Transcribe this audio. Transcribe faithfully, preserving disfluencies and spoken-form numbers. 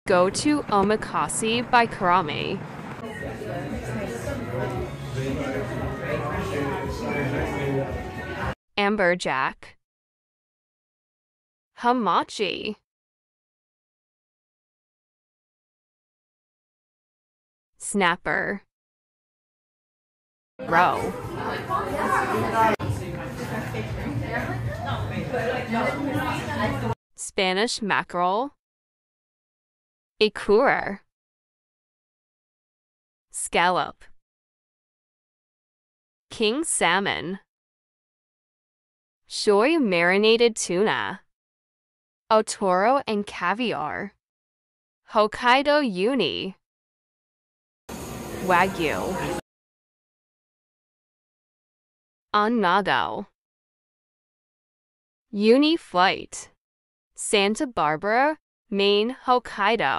Go to Omakase by Korami. Amberjack. Hamachi. Snapper. Roe. Spanish mackerel. Ikura. Scallop. King salmon. Shoyu marinated tuna. Otoro and caviar. Hokkaido uni. Wagyu. Anago. Uni flight. Santa Barbara, Maine, Hokkaido.